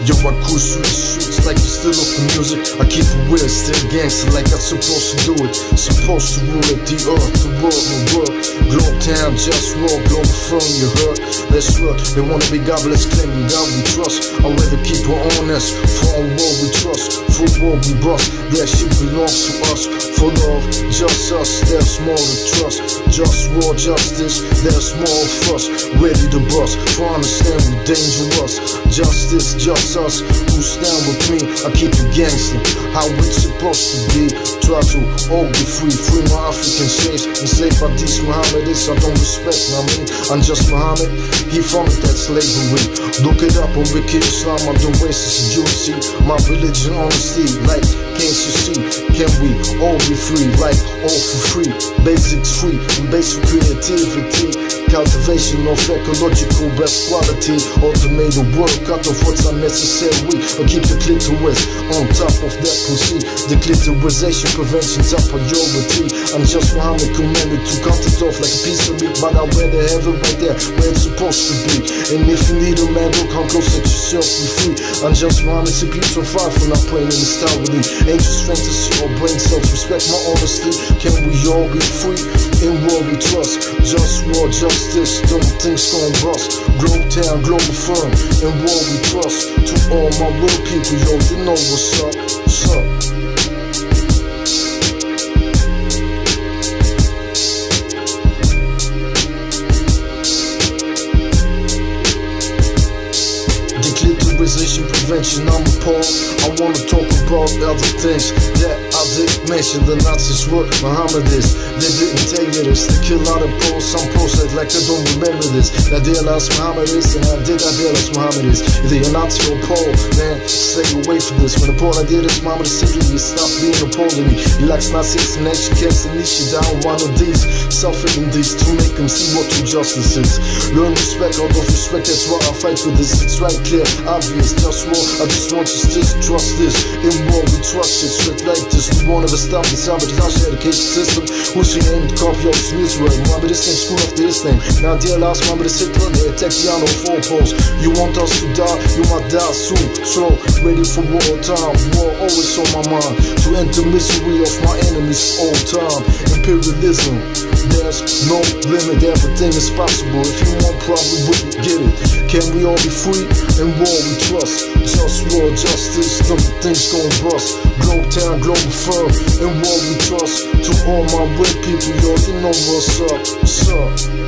Yo, I cruise through the streets like you still off the music. I keep it real, still gangster like I'm supposed to do it. Supposed to rule it, the earth, the world, my world. Globe town, just walk, global firm, you heard. Let's work, they wanna be godless, claiming God we trust. I'd rather keep her honest, for a war we trust. For war we bust, that shit belongs to us. For love, just us, there's more to trust. Just war, justice, there's more of us. Ready to bust, for understand we're dangerous. Justice, just us, who stand with me. I keep it gangster, how it's supposed to be. Try to all be free, free my African slaves. Enslaved by these Mohammedists, I don't respect, I mean, I'm just Muhammad, he founded that slavery. Look it up on Wiki Islam, I'm the racist, you see. My religion, honesty, like, can't you see? Can we all be free, like, all for free? Basics free, and basic creativity. Cultivation of ecological best quality. Automated work, cut off what's unnecessary. But keep the clitoris on top of that pussy. The clitorisation prevention top priority. I'm just Muhammad commanded to cut it off like a piece of meat. But I'd rather have it right there where it's supposed to be. And if you need a man, don't come close, let yourself be free. I'm just Muhammad, to be so far from not praying in the style with me. Angels fantasy or brain cells, respect my honesty. Can we all be free? In war we trust. Just war, justice, don't things gon' bust. Globe town, global firm. In war we trust. To all my real people, yo, you know what's up. What's up? Declitterization prevention, I'm appalled. I wanna talk about other things that I didn't mention. The Nazis were Mohammedists. They didn't tell you this. They kill out of Poles. Some Poles act like they don't remember this. That they lost Mohammedists, and I did lost Mohammedists. Either you're Nazi or Pole, man, stay away from this. When the Pole I did this, Mohammed simply you stop being a Pole to me. He likes Nazis and then she gets and she down one of these. Suffering these to make them see what true justice is. Learn respect, out of respect, that's why I fight for this. It's right clear, obvious, just war. I just want you to trust this. In war we trust it, straight like this. We won't ever stop the sabotage education system. Who's your name? Copy of Israel. Mohammed is name, school after his name. Now dear last Mohammed is Hitler, they attack the on four poles. You want us to die, you might die soon. So, ready for war time. War always on my mind. To end the misery of my enemies for all time. Imperialism, there's no limit, everything is possible. If you want, probably wouldn't get it. Can we all be free? In war we trust. Just war, justice, things gon' bust. Globe town, global firm. In war we trust. To all my real people, yo, you know what's up. What's up?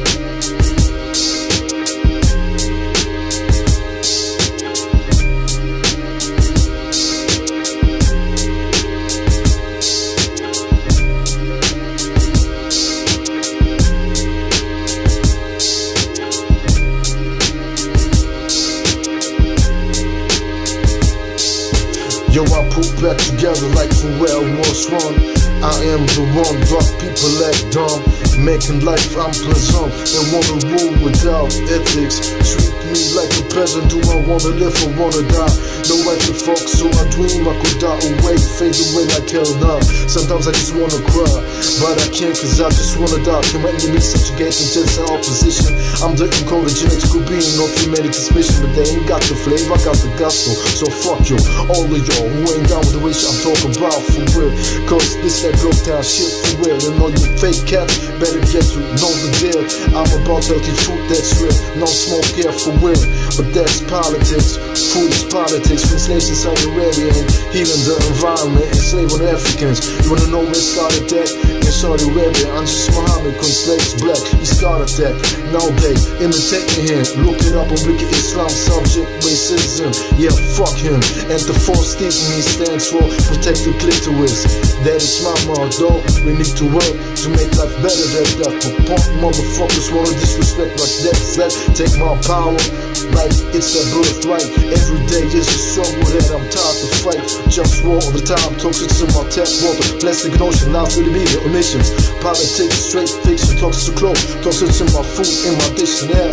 Yo, I put back together like from where I was one. I am the one, but people act dumb. Making life unpleasant and wanna rule without ethics. Treat me like a peasant, do I wanna live or wanna die? No right to fuck, so I dream I could die away, fade away like hell now. Sometimes I just wanna cry, but I can't cause I just wanna die. Can my enemies subjugate into the opposition? I'm the encoded genetical being of humanity's mission, but they ain't got the flavor, I got the gospel. So fuck you, all of y'all who ain't down with the wish I'm talking about for real. Cause this that broke down shit for real. And all you fake cats better get to know the deal. I'm about healthy food that's real, no smoke here for real. But that's politics, food is politics. From slaves in Saudi Arabia and healing the environment, enslaving Africans. You wanna know where it started that? In Saudi Arabia, I'm just Muhammad, cause slaves black, he started that. Now they imitating him, look it up on Wiki Islam, subject racism. Yeah, fuck him. And the fourth Stephen, he stands for protect the clitoris. That is my motto, we need to work to make life better than that. But punk motherfuckers wanna disrespect like that. Take my power like it's their birthright. Every day is a struggle that I'm tired to fight. Just war all the time, toxic in my tap water. Plastic notion, lies to the media, emissions. Politics, straight fiction, toxic to clothes. Toxic in my food, in my dish and air.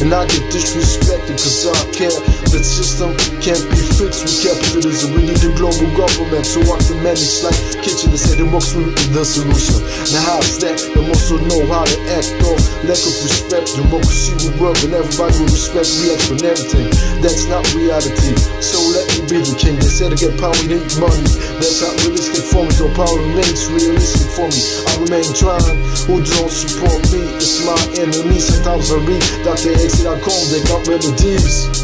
and I get disrespected cause I care. The system can't be fixed with capitalism. We need a global government so I can manage like kitchen. They say democracy is the solution. Now how's that? Them also know how to act or lack of respect. Democracy will work and everybody will respect me for everything. That's not reality, so let me be the king. They say to get power you need money. That's not realistic for me, though power remains realistic for me. I remain trying, who don't support me, it's my enemy. Sometimes I read Dr. X.com, they got remedies.